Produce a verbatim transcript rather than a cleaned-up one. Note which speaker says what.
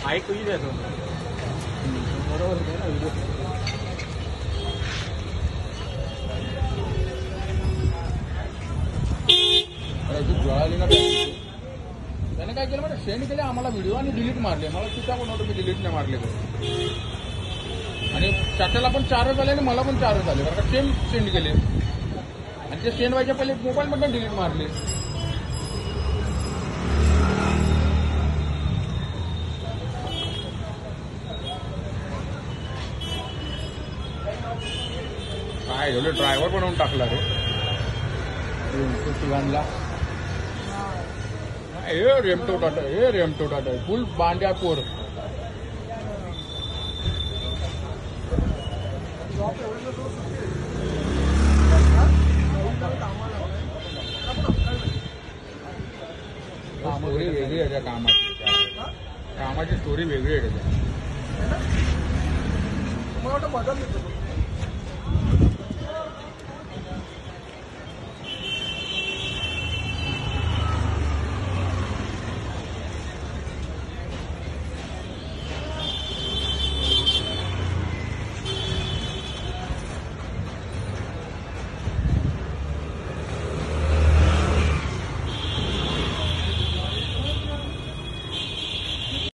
Speaker 1: आई तुझी देतो बरोबर आहे ना व्हिडिओ
Speaker 2: ज्वाळाली ना त्याने काय केलं म्हणजे सेंड केले आम्हाला व्हिडिओ आणि डिलीट मारले. मला तुझ्या कोण होतं मी डिलीट नाही मारले आणि चाच्याला पण चारच आले आणि मला पण चारच आले बरं का. सेम सेंड केले आणि ते सेंड व्हायच्या पहिले मोबाईल मधून डिलीट मारले. काय झालं ड्रायव्हर बनवून टाकला रे तिघांना. हे रेमटो टाटा हे रेमटो टाटा फुल बांड्या पोर. स्टोरी वेगळी आहे त्या कामाची कामाची स्टोरी वेगळी आहे त्याच्या.
Speaker 3: मला वाटतं बदल